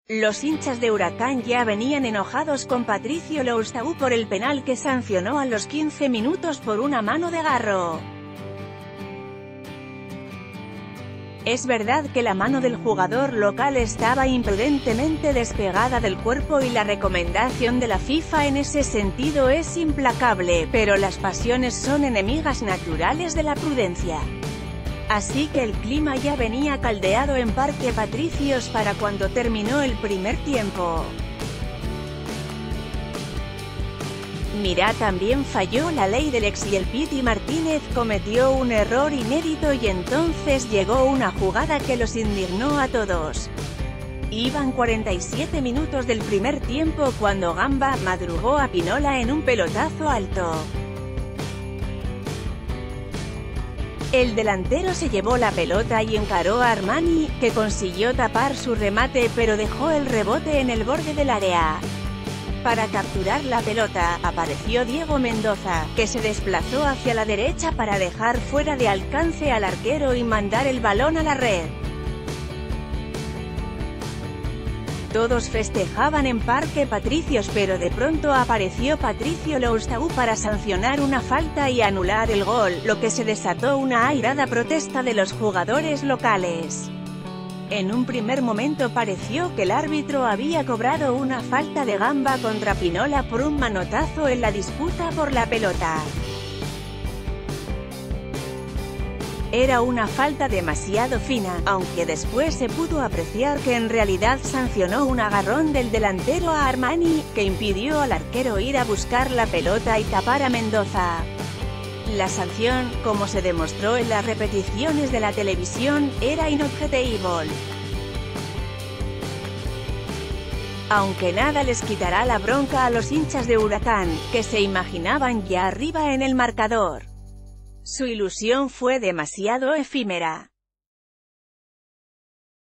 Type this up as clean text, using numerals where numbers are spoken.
Los hinchas de Huracán ya venían enojados con Patricio Louzao por el penal que sancionó a los 15 minutos por una mano de Garro. Es verdad que la mano del jugador local estaba imprudentemente despegada del cuerpo y la recomendación de la FIFA en ese sentido es implacable, pero las pasiones son enemigas naturales de la prudencia. Así que el clima ya venía caldeado en Parque Patricios para cuando terminó el primer tiempo. Mirá, también falló la ley del ex y el Piti Martínez cometió un error inédito y entonces llegó una jugada que los indignó a todos. Iban 47 minutos del primer tiempo cuando Gamba madrugó a Pinola en un pelotazo alto. El delantero se llevó la pelota y encaró a Armani, que consiguió tapar su remate pero dejó el rebote en el borde del área. Para capturar la pelota, apareció Diego Mendoza, que se desplazó hacia la derecha para dejar fuera de alcance al arquero y mandar el balón a la red. Todos festejaban en Parque Patricios pero de pronto apareció Patricio Louzao para sancionar una falta y anular el gol, lo que se desató una airada protesta de los jugadores locales. En un primer momento pareció que el árbitro había cobrado una falta de Gamba contra Pinola por un manotazo en la disputa por la pelota. Era una falta demasiado fina, aunque después se pudo apreciar que en realidad sancionó un agarrón del delantero a Armani, que impidió al arquero ir a buscar la pelota y tapar a Mendoza. La sanción, como se demostró en las repeticiones de la televisión, era inobjetable. Aunque nada les quitará la bronca a los hinchas de Huracán, que se imaginaban ya arriba en el marcador. Su ilusión fue demasiado efímera.